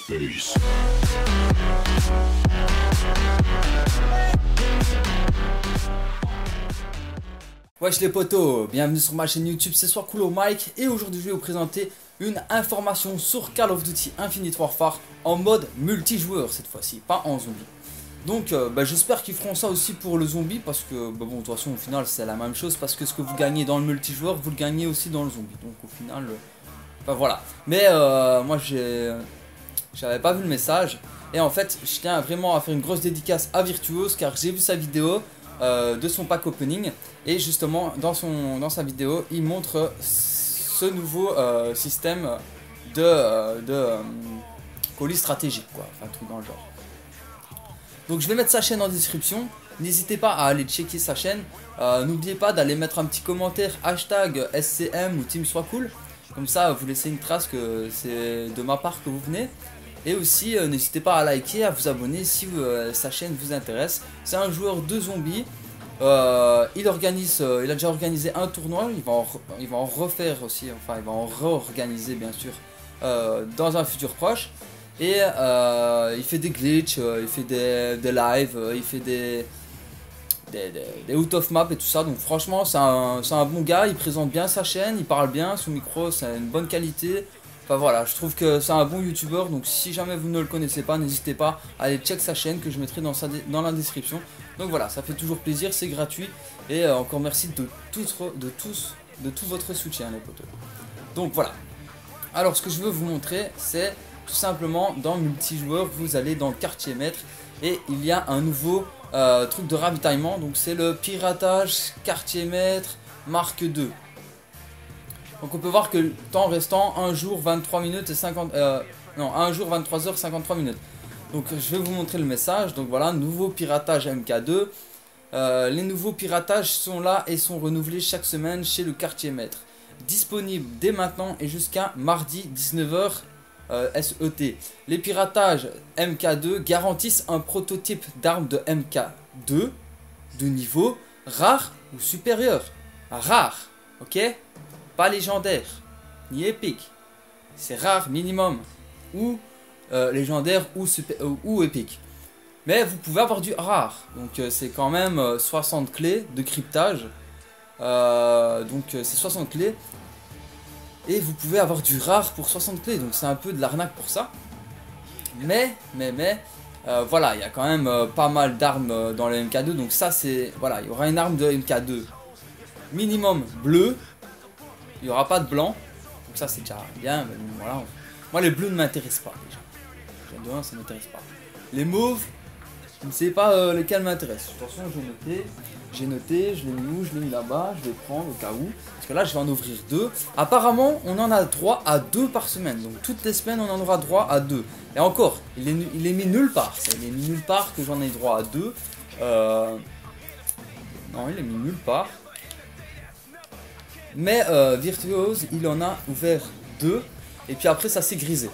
face. Wesh les potos, bienvenue sur ma chaîne YouTube, c'est Swakulo Mike et aujourd'hui je vais vous présenter une information sur Call of Duty Infinite Warfare en mode multijoueur cette fois-ci, pas en zombie. Donc j'espère qu'ils feront ça aussi pour le zombie parce que bon, de toute façon au final c'est la même chose parce que ce que vous gagnez dans le multijoueur vous le gagnez aussi dans le zombie. Donc au final, voilà. Mais moi j'avais pas vu le message et en fait je tiens vraiment à faire une grosse dédicace à Virtuose car j'ai vu sa vidéo de son pack opening et justement dans sa vidéo il montre ce nouveau système de colis stratégique quoi, enfin un truc dans le genre. Donc je vais mettre sa chaîne en description, n'hésitez pas à aller checker sa chaîne, n'oubliez pas d'aller mettre un petit commentaire hashtag SCM ou Team Swacool, comme ça vous laissez une trace que c'est de ma part que vous venez. Et aussi n'hésitez pas à liker, à vous abonner si sa chaîne vous intéresse. C'est un joueur de zombies, il a déjà organisé un tournoi, il va en refaire aussi, enfin il va en réorganiser bien sûr dans un futur proche. Et il fait des glitches, il fait des lives, il fait des out of map et tout ça. Donc franchement c'est un bon gars, il présente bien sa chaîne, il parle bien, son micro c'est une bonne qualité. Enfin voilà, je trouve que c'est un bon youtubeur, donc si jamais vous ne le connaissez pas, n'hésitez pas à aller check sa chaîne que je mettrai dans la description. Donc voilà, ça fait toujours plaisir, c'est gratuit et encore merci de tout votre soutien les potos. Donc voilà, alors ce que je veux vous montrer c'est tout simplement dans multijoueur, vous allez dans le quartier maître et il y a un nouveau truc de ravitaillement, donc c'est le piratage quartier maître Mark II. Donc on peut voir que le temps restant 1 jour 23 minutes et 1 jour 23 heures 53 minutes. Donc je vais vous montrer le message. Donc voilà, nouveau piratage MK2. Les nouveaux piratages sont là et sont renouvelés chaque semaine chez le quartier maître. Disponible dès maintenant et jusqu'à mardi 19 h SET. Les piratages MK2 garantissent un prototype d'arme de MK2 de niveau rare ou supérieur. Rare, ok? Pas légendaire, ni épique. C'est rare minimum. Ou légendaire ou épique. Mais vous pouvez avoir du rare. Donc c'est quand même 60 clés de cryptage. Donc c'est 60 clés. Et vous pouvez avoir du rare pour 60 clés. Donc c'est un peu de l'arnaque pour ça. Mais voilà, il y a quand même pas mal d'armes dans le MK2. Donc ça c'est... Voilà, il y aura une arme de MK2 minimum bleu. Il n'y aura pas de blanc, donc ça c'est déjà bien, mais voilà. Moi les bleus ne m'intéressent pas déjà. Déjà de 1 ça ne m'intéresse pas. Les mauves, je ne sais pas lesquels m'intéressent. De toute façon j'ai noté, je l'ai mis où, je l'ai mis là-bas, je vais prendre au cas où. Parce que là je vais en ouvrir 2. Apparemment on en a droit à 2 par semaine, donc toutes les semaines on en aura droit à 2. Et encore, il est mis nulle part, il est mis nulle part que j'en ai droit à 2. Non il est mis nulle part. Mais Virtuose, il en a ouvert 2. Et puis après, ça s'est grisé.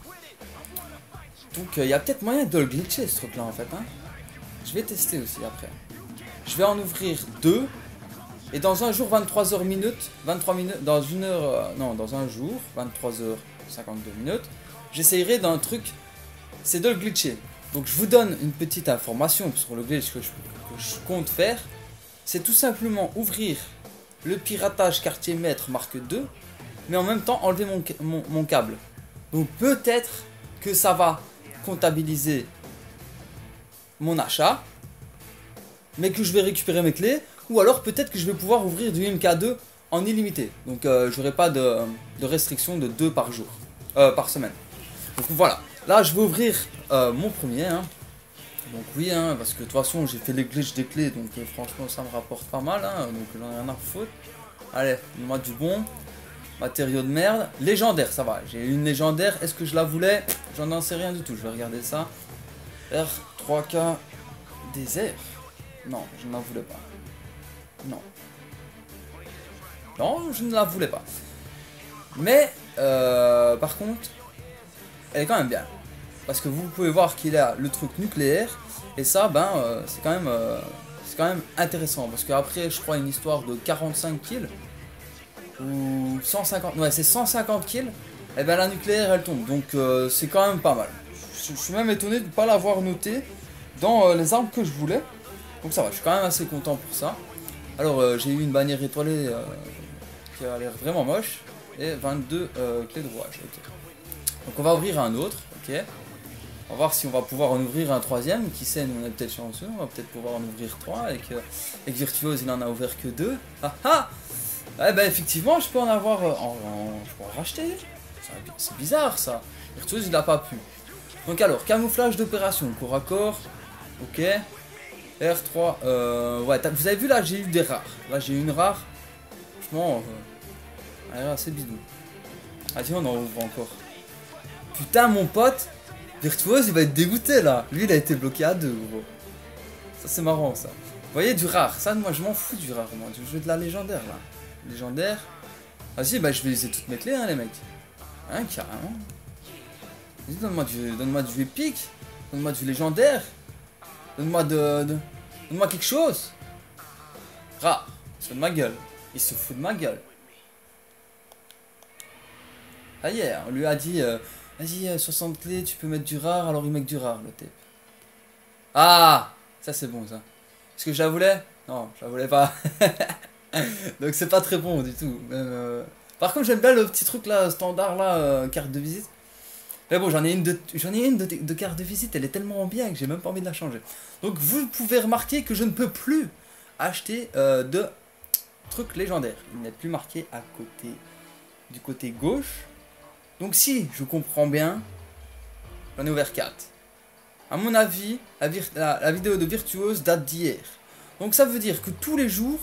Donc il y a peut-être moyen de le glitcher ce truc là en fait. Hein. Je vais tester aussi après. Je vais en ouvrir 2. Et dans un jour, 23h minutes. 23 minutes. Dans une heure. Non, dans un jour, 23h52 minutes. J'essayerai d'un truc. C'est de le glitcher. Donc je vous donne une petite information sur le glitch que je compte faire. C'est tout simplement ouvrir le piratage quartier maître Mark II, mais en même temps enlever mon câble. Donc peut-être que ça va comptabiliser mon achat, mais que je vais récupérer mes clés, ou alors peut-être que je vais pouvoir ouvrir du MK2 en illimité. Donc j'aurai pas de restriction de 2 par jour, par semaine. Donc voilà, là je vais ouvrir mon premier. Hein. Donc oui, hein, parce que de toute façon j'ai fait les glitches des clés, donc franchement ça me rapporte pas mal, hein, donc j'en ai rien à foutre. Allez, moi du bon, matériaux de merde, légendaire, ça va, j'ai une légendaire, est-ce que je la voulais? J'en sais rien du tout, je vais regarder ça. R3K désert? Non, je ne la voulais pas. Non. Non, je ne la voulais pas. Mais, par contre, elle est quand même bien. Parce que vous pouvez voir qu'il a le truc nucléaire. Et ça, c'est quand même intéressant. Parce qu'après, je crois, une histoire de 45 kills. Ou 150. Ouais, c'est 150 kills. et ben la nucléaire elle tombe. Donc c'est quand même pas mal. Je suis même étonné de ne pas l'avoir noté dans les armes que je voulais. Donc ça va, je suis quand même assez content pour ça. Alors j'ai eu une bannière étoilée qui a l'air vraiment moche. Et 22 clés de rouage. Ok. Donc on va ouvrir un autre. Ok. On va voir si on va pouvoir en ouvrir un troisième. Qui sait, nous on est peut-être chanceux. On va peut-être pouvoir en ouvrir 3. Et que Virtuose il en a ouvert que 2. Ah ah. Eh ben effectivement, je peux en avoir. Je peux en racheter. C'est bizarre ça. Virtuose il n'a pas pu. Donc alors, camouflage d'opération. Corps à corps. Ok. R3. Ouais, vous avez vu là, j'ai eu des rares. Là j'ai eu une rare. Franchement. Elle est assez bidou. Ah tiens, on en ouvre encore. Putain, mon pote. Virtuose il va être dégoûté là. Lui il a été bloqué à 2 gros. Ça c'est marrant ça. Vous voyez du rare. Ça moi je m'en fous du rare moi. Je veux de la légendaire là. Légendaire. Ah si bah je vais utiliser toutes mes clés hein les mecs. Hein carrément. Vas-y donne-moi du épique. Donne-moi du légendaire. Donne-moi donne-moi quelque chose. Rare. Il se fout de ma gueule. Il se fout de ma gueule. Ah yeah, on lui a dit vas-y 60 clés, tu peux mettre du rare, alors il met que du rare le type. Ah, ça c'est bon ça. Est-ce que je la voulais? Non, je la voulais pas. Donc c'est pas très bon du tout. Même, Par contre j'aime bien le petit truc là, standard là, carte de visite. Mais bon j'en ai une de carte de visite, elle est tellement bien que j'ai même pas envie de la changer. Donc vous pouvez remarquer que je ne peux plus acheter de trucs légendaires. Il n'est plus marqué à côté, du côté gauche. Donc si je comprends bien, j'en ai ouvert 4. A mon avis, la vidéo de Virtuose date d'hier. Donc ça veut dire que tous les jours...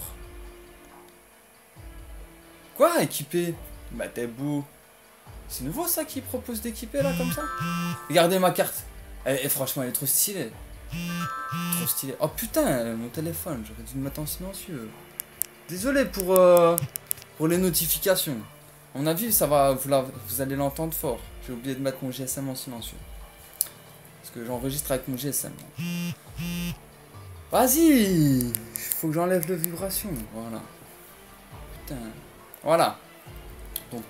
Quoi, équiper? Bah t'es beau. C'est nouveau ça qui propose d'équiper là comme ça? Regardez ma carte. Et franchement elle est trop stylée. Trop stylée. Oh putain, mon téléphone, j'aurais dû le mettre en silencieux. Désolé pour les notifications. À mon avis, ça va, vous allez l'entendre fort. J'ai oublié de mettre mon GSM en silencieux. Parce que j'enregistre avec mon GSM. Vas-y! Faut que j'enlève le vibration. Voilà. Putain. Voilà. Donc,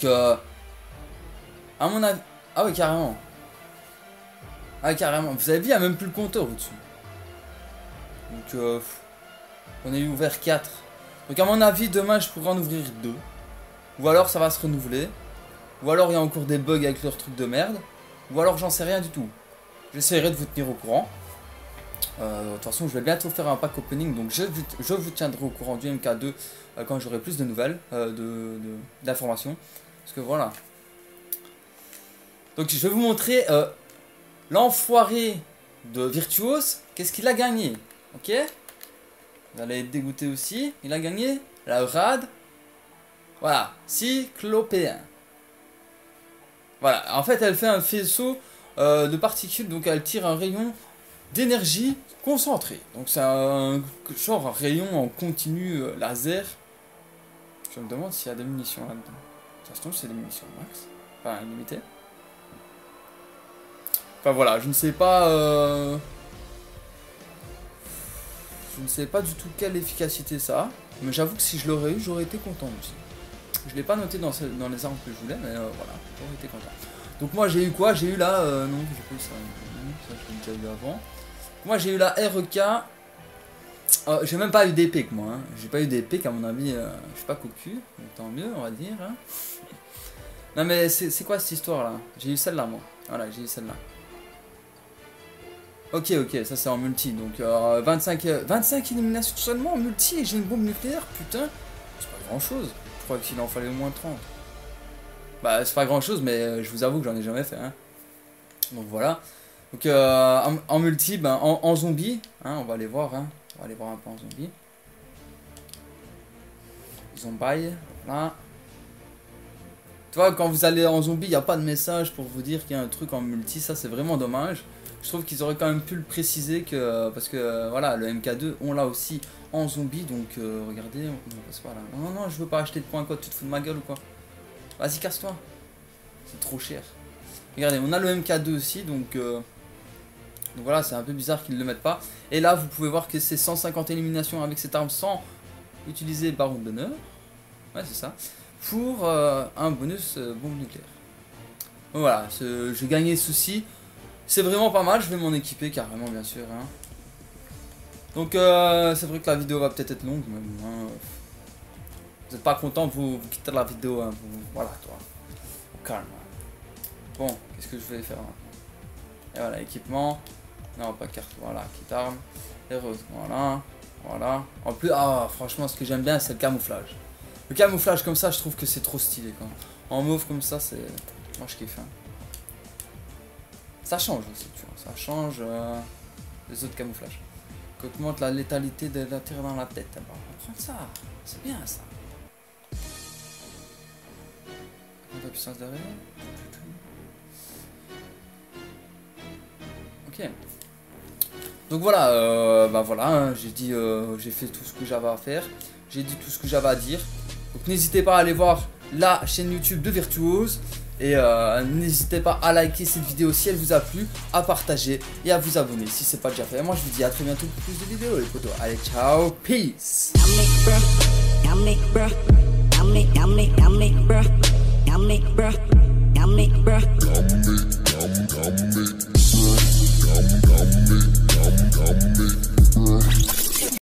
à mon avis... Ah oui, carrément. Ah oui, carrément. Vous avez vu, il n'y a même plus le compteur au-dessus. Donc, on a eu ouvert 4. Donc, à mon avis, demain, je pourrais en ouvrir 2. Ou alors ça va se renouveler. Ou alors il y a encore des bugs avec leur truc de merde. Ou alors j'en sais rien du tout. J'essaierai de vous tenir au courant. De toute façon je vais bientôt faire un pack opening. Donc je vous tiendrai au courant du MK2 quand j'aurai plus de nouvelles. D'informations. Parce que voilà. Donc je vais vous montrer l'enfoiré de Virtuose. Qu'est-ce qu'il a gagné? Ok. Vous allez être dégoûté aussi. Il a gagné la rad. Voilà, cyclopéen. Voilà, en fait elle fait un faisceau de particules, donc elle tire un rayon d'énergie concentrée. Donc c'est un genre un rayon en continu laser. Je me demande s'il y a des munitions là-dedans. Ça se trouve c'est des munitions max, enfin illimitées. Enfin voilà, je ne sais pas... Je ne sais pas du tout quelle efficacité ça a. Mais j'avoue que si je l'aurais eu, j'aurais été content aussi. Je l'ai pas noté dans les armes que je voulais, mais voilà, j'aurais été content. Donc moi j'ai eu quoi? J'ai eu là, non, j'ai pas eu ça, ça je l'ai déjà eu avant. Moi j'ai eu la REK, j'ai même pas eu d'épée que moi, hein. J'ai pas eu d'épée qu'à mon avis, je suis pas cocu, mais tant mieux on va dire. Hein. Non mais c'est quoi cette histoire là? J'ai eu celle-là moi, voilà j'ai eu celle-là. Ok, ça c'est en multi, donc 25 éliminations seulement en multi et j'ai une bombe nucléaire, putain, c'est pas grand chose. Je crois qu'il en fallait au moins 30. Bah c'est pas grand chose mais je vous avoue que j'en ai jamais fait hein. Donc voilà. Donc en multi, ben, en zombie, hein, on va aller voir hein. On va aller voir un peu en zombie. Zombie, voilà. Tu vois quand vous allez en zombie, il n'y a pas de message pour vous dire qu'il y a un truc en multi, ça c'est vraiment dommage. Je trouve qu'ils auraient quand même pu le préciser que parce que voilà le MK2 on l'a aussi en zombie donc regardez on passe pas là. Non je veux pas acheter de points code, tu te fous de ma gueule ou quoi? Vas-y casse-toi. C'est trop cher. Regardez on a le MK2 aussi donc voilà c'est un peu bizarre qu'ils le mettent pas. Et là vous pouvez voir que c'est 150 éliminations avec cette arme sans utiliser baron d'honneur. Ouais c'est ça. Pour un bonus bombe nucléaire. Voilà, j'ai gagné souci. C'est vraiment pas mal, je vais m'en équiper carrément bien sûr. Hein. Donc c'est vrai que la vidéo va peut-être être longue, mais bon, hein, vous n'êtes pas content, vous quittez la vidéo. Hein, voilà, toi. Calme. Bon, qu'est-ce que je vais faire? Et voilà, équipement. Non, pas carte, voilà, kit arme. Et rose, voilà. Voilà. En plus, ah, franchement, ce que j'aime bien, c'est le camouflage. Le camouflage comme ça, je trouve que c'est trop stylé. Quoi. En mauve comme ça, c'est... Moi, je kiffe. Hein. Ça change aussi, tu vois. Ça change les autres camouflages. Augmente la létalité de la tir dans la tête. On va prendre ça. C'est bien, ça. La puissance derrière. Ok. Donc voilà, bah voilà, hein, j'ai dit, j'ai fait tout ce que j'avais à faire. J'ai dit tout ce que j'avais à dire. Donc n'hésitez pas à aller voir la chaîne YouTube de Virtuose. Et n'hésitez pas à liker cette vidéo si elle vous a plu, à partager et à vous abonner si c'est pas déjà fait. Et moi je vous dis à très bientôt pour plus de vidéos les potos. Allez, ciao, peace. Yummy, bruh.